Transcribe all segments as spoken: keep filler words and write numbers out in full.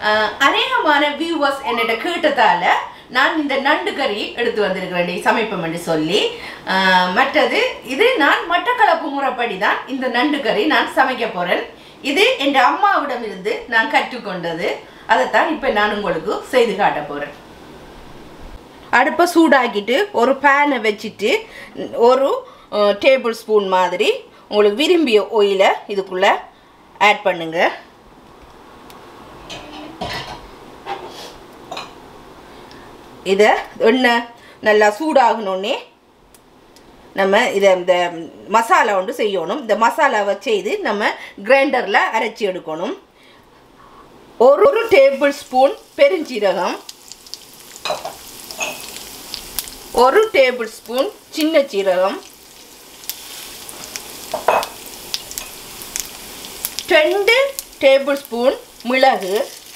அநேகமான வியூவர்ஸ் என்னிட்ட கேட்டதால நான் இந்த நண்டு கறி எடுத்து வந்திருக்கிறேன் சமைப்போம் என்று சொல்லி. மற்றது இது நான் மட்டக்களப்பு முறைப்படி தான் இந்த நண்டு கறி நான் சமைக்க போகிறேன். இது என் அம்மாவிடம் இருந்து நான் கற்றுக்கொண்டது. அதைத்தான் இப்போ நான் உங்களுக்கு செய்து காட்ட போகிறேன். அடுப்பை சூடாக்கிட்டு ஒரு பேனை வச்சுட்டு ஒரு டேபிள் ஸ்பூன் மாதிரி உங்களுக்கு விரும்பிய ஆயிலை இதுக்குள்ளே ஆட் பண்ணுங்க. இதை எண்ணெய் நல்லா சூடாகணுன்னே நம்ம இதை இந்த மசாலா ஒன்று செய்யணும். இந்த மசாலாவை செய்து நம்ம கிரைண்டரில் அரைச்சி எடுக்கணும். ஒரு ஒரு டேபிள் ஸ்பூன் பெருஞ்சீரகம், ஒரு டேபிள் ஸ்பூன் சின்ன சீரகம், ரெண்டு டேபிள் ஸ்பூன் மிளகு,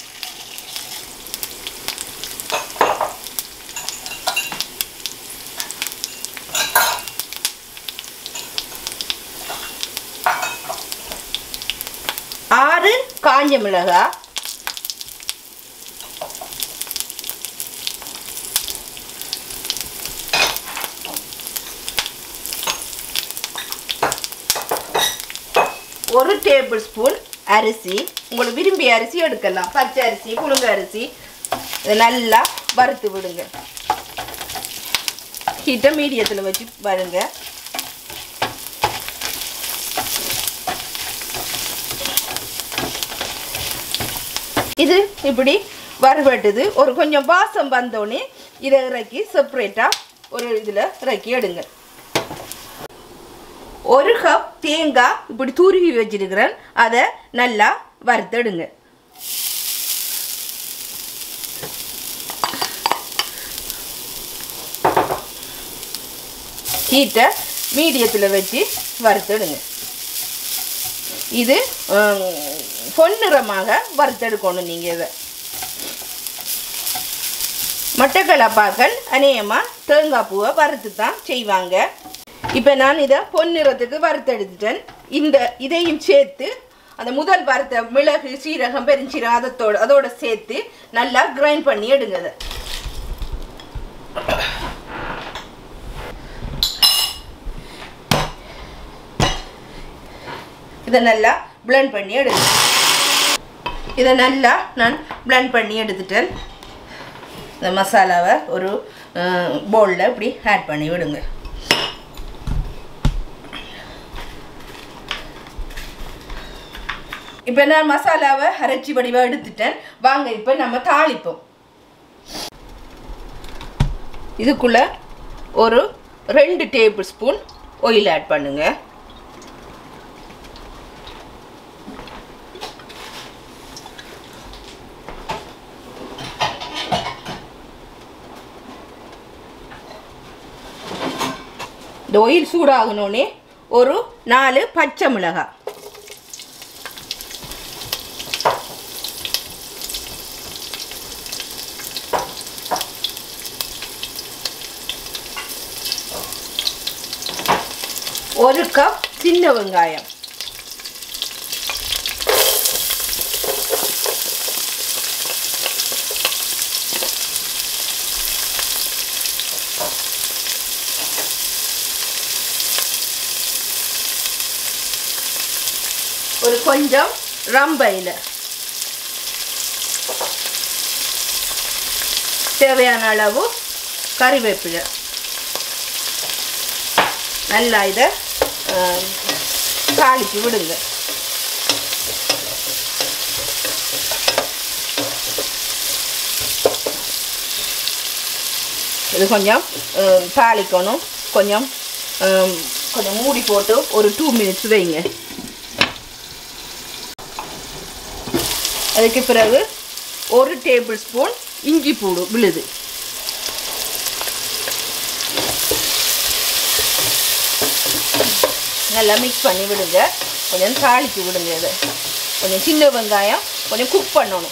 ஆறு காஞ்ச மிளகாய், ஒரு டேபிள் ஸ்பூன் அரிசி. உங்களுக்கு விரும்பிய அரிசி எடுக்கலாம். பச்சை அரிசி, புழுங்க அரிசி. இதை நல்லா வறுத்து விடுங்க. ஹீட்டை மீடியத்தில் வச்சு பாருங்க. இது இப்படி வறுபட்டுது. ஒரு கொஞ்சம் வாசம் வந்தோடனே இதை இறக்கி செப்பரேட்டாக ஒரு இதில் இறக்கி எடுங்க. ஒரு கப் தேங்காய் இப்படி துருவி வச்சிருக்கிறேன். அதை நல்லா வறுத்தெடுங்க. ஹீட்டை மீடியத்தில் வச்சு வறுத்தெடுங்க. இது பொன்னிறமாக வறுத்தெடுக்கணும். நீங்கள் இதை மட்டக்களப்பாக்கள் அநேகமாக தேங்காய் பூவை வறுத்து தான் செய்வாங்க. இப்போ நான் இதை பொன்னிறத்துக்கு வறுத்தெடுத்துட்டேன். இந்த இதையும் சேர்த்து அந்த முதல் வறுத்த மிளகு, சீரகம், பெருஞ்சீரகம் அதோட அதோட சேர்த்து நல்லா கிரைண்ட் பண்ணி எடுங்க. அதை இதை நல்லா பிளெண்ட் பண்ணி எடுங்க. இதை நல்லா நான் பிளெண்ட் பண்ணி எடுத்துட்டேன். இந்த மசாலாவை ஒரு பவுலில் இப்படி ஆட் பண்ணி விடுங்க. இப்போ நான் மசாலாவை அரைச்சி வடிவாக எடுத்துட்டேன். வாங்க இப்போ நம்ம தாளிப்போம். இதுக்குள்ளே ஒரு ரெண்டு டேபிள் ஸ்பூன் ஆயில் ஆட் பண்ணுங்க. இந்த ஆயில் சூடாகணுன்னே ஒரு நாலு பச்சை மிளகாய், ஒரு கப் சின்ன வெங்காயம், ஒரு கொஞ்சம் ரம்பா இலை, தேவையான அளவு கறிவேப்பிலை. நல்லா இதை தாளித்து விடுங்க. இது கொஞ்சம் தாளிக்கணும். கொஞ்சம் கொஞ்சம் மூடி போட்டு ஒரு டூ மினிட்ஸ் வைங்க. அதுக்கு பிறகு ஒரு டேபிள் ஸ்பூன் இஞ்சி பூடு விழுது. நல்லா மிக்ஸ் பண்ணி விடுங்க. கொஞ்சம் தாளித்து விடுங்க. இதை கொஞ்சம் சின்ன வெங்காயம் கொஞ்சம் குக் பண்ணணும்.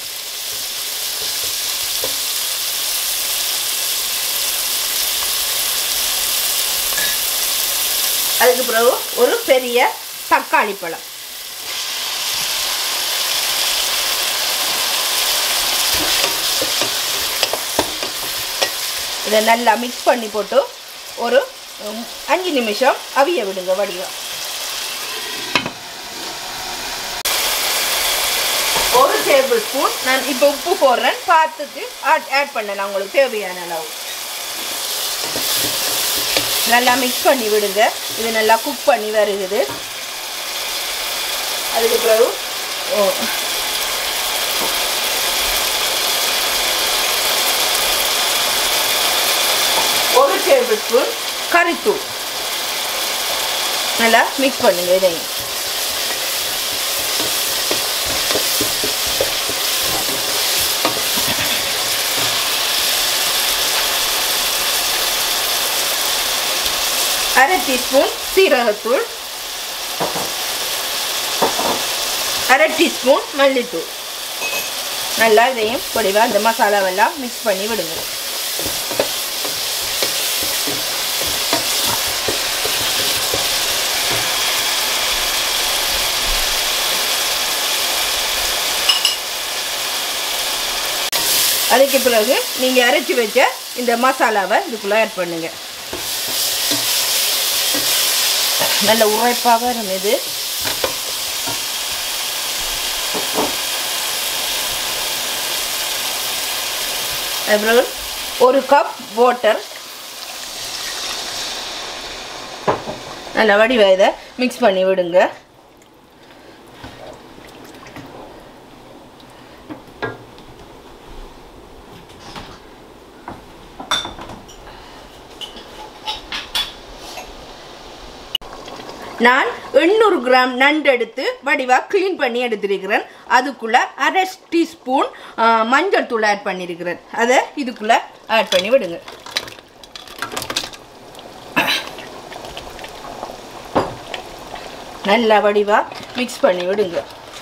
அதுக்கு பிறகு ஒரு பெரிய தக்காளி பழம், இதை நல்லா மிக்ஸ் பண்ணி போட்டு ஒரு அஞ்சு நிமிஷம் அவிய விடுங்க வடிவா. ஒரு டேபிள் ஸ்பூன் நான் இப்போ உப்பு போடுறேன், பார்த்துட்டு ஆட் ஆட் பண்ணலாம் உங்களுக்கு தேவையான அளவு. நல்லா மிக்ஸ் பண்ணி விடுங்க. இது நல்லா குக் பண்ணி வருகுது. அதுக்கு பிறகு ஒரு டேபிள் ஸ்பூன் கறித்தூள் நல்லா மிக்ஸ் பண்ணுங்க. இதையும் அரை டீஸ்பூன் சீரகத்தூள், அரை டீஸ்பூன் மல்லித்தூள். நல்லா இதையும் பொடிவாக இந்த மசாலாவெல்லாம் மிக்ஸ் பண்ணி விடுங்க. அதுக்கு பிறகு நீங்கள் அரைச்சி வச்ச இந்த மசாலாவை இதுக்குள்ளே ஆட் பண்ணுங்க. நல்ல உரைப்பாக வரும் இது. அப்புறம் ஒரு கப் வாட்டர் நல்லா வடிவா இதை மிக்ஸ் பண்ணி விடுங்க. நான் எண்ணூறு கிராம் நண்டு எடுத்து வடிவாக க்ளீன் பண்ணி எடுத்திருக்கிறேன். அதுக்குள்ளே அரை டீஸ்பூன் மஞ்சள் தூள் ஆட் பண்ணியிருக்கிறேன். அதை இதுக்குள்ளே ஆட் பண்ணி விடுங்க. நல்லா வடிவாக மிக்ஸ் பண்ணி விடுங்க.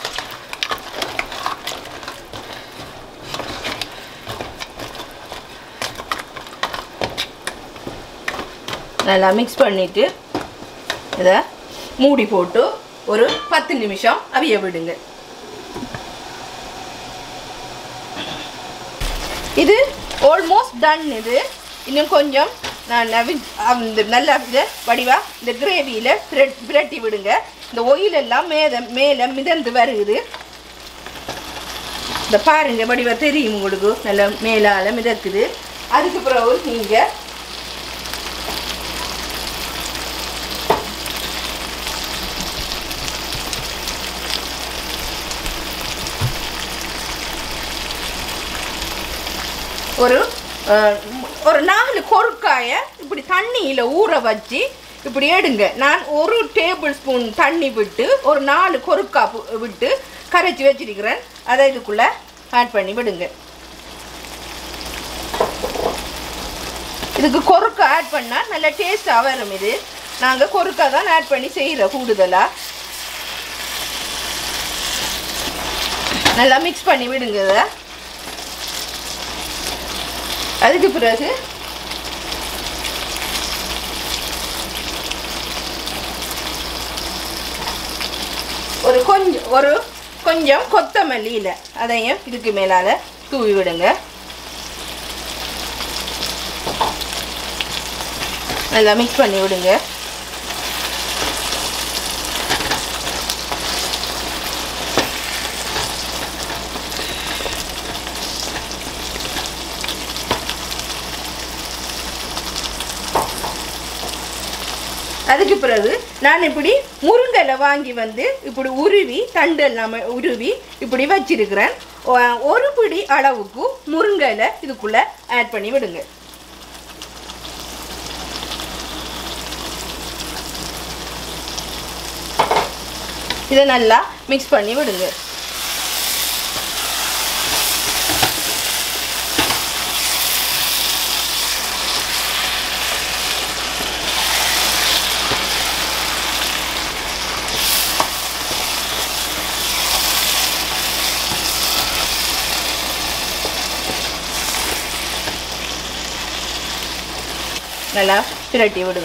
நல்லா மிக்ஸ் பண்ணிவிட்டு இதை மூடி போட்டு ஒரு பத்து நிமிஷம் அவிய விடுங்க. இது ஆல்மோஸ்ட் டன். இது இன்னும் கொஞ்சம் நான் நல்லா இதை வடிவாக இந்த கிரேவியில் பிரட்டி விடுங்க. இந்த ஒயில் எல்லாம் மேலே மேலே மிதந்து வருகுது. இந்த பாருங்க வடிவாக தெரியும் உங்களுக்கு, நல்லா மேலால் மிதக்குது. அதுக்கு பிறகு நீங்கள் ஒரு ஒரு நாலு கொறுக்காயை இப்படி தண்ணியில் ஊற வச்சு இப்படி எடுங்க. நான் ஒரு டேபிள் ஸ்பூன் தண்ணி விட்டு ஒரு நாலு கொறுக்கா விட்டு கரைச்சி வச்சிருக்கிறேன். அதை இதுக்குள்ளே ஆட் பண்ணி விடுங்க. இதுக்கு கொறுக்கா ஆட் பண்ணால் நல்ல டேஸ்ட்டாக வரும். இது நாங்கள் கொறுக்கா தான் ஆட் பண்ணி செய்கிறோம் கூடுதலாக. நல்லா மிக்ஸ் பண்ணி விடுங்க இதை. அதுக்கு பிறகு ஒரு கொஞ்சம் ஒரு கொஞ்சம் கொத்தமல்லி இலை அதையும் இதுக்கு மேலால் தூவி விடுங்க. நல்லா மிக்ஸ் பண்ணி விடுங்க. அதுக்கு பிறகு நான் இப்படி முருங்கலை வாங்கி வந்து இப்படி உருவி தண்டு எல்லாம் உருவி இப்படி வச்சிருக்கிறேன். ஒரு பிடி அளவுக்கு முருங்கலை இதுக்குள்ள ஆட் பண்ணி விடுங்க. இதை நல்லா மிக்ஸ் பண்ணி விடுங்க. நல்லா பிரட்டி விடுங்க.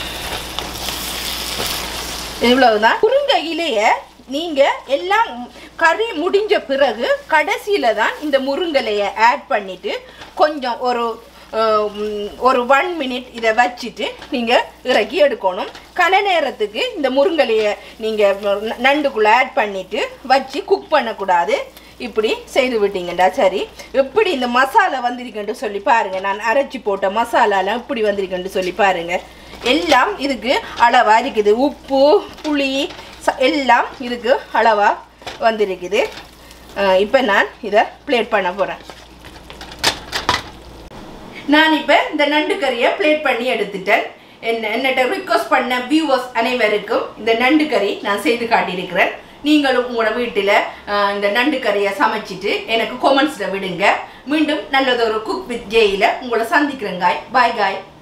இவ்வளவுதான். முருங்கை இலையை நீங்கள் எல்லாம் கறி முடிஞ்ச பிறகு கடைசியில் தான் இந்த முருங்கலையை ஆட் பண்ணிவிட்டு கொஞ்சம் ஒரு ஒரு ஒன் மினிட் இதை வச்சுட்டு நீங்கள் இறக்கி எடுக்கணும். கன நேரத்துக்கு இந்த முருங்கலையை நீங்கள் நண்டுக்குள்ளே ஆட் பண்ணிவிட்டு வச்சு குக் பண்ணக்கூடாது. இப்படி செய்து விட்டீங்கண்டா சரி. எப்படி இந்த மசாலா வந்திருக்குன்னு சொல்லி பாருங்கள். நான் அரைச்சி போட்ட மசாலாலாம் இப்படி வந்திருக்குன்னு சொல்லி பாருங்கள். எல்லாம் இதுக்கு அளவாக இருக்குது. உப்பு புளி எல்லாம் இதுக்கு அளவாக வந்திருக்குது. இப்போ நான் இதை பிளேட் பண்ண போகிறேன். நான் இப்போ இந்த நண்டு கறியை பிளேட் பண்ணி எடுத்துட்டேன். என்ன என்னட்ட ரிக்வஸ்ட் பண்ண வியூவர்ஸ் அனைவருக்கும் இந்த நண்டு கறி நான் செய்து காட்டியிருக்கிறேன். நீங்களும் உங்களோட வீட்டில் இந்த நண்டு கறியை சமைச்சிட்டு எனக்கு கொமெண்ட்ஸில் விடுங்க. மீண்டும் நல்லதொரு குக் வித் ஜேயில் உங்களை சந்திக்கிறேங்காய். பாய் காய்.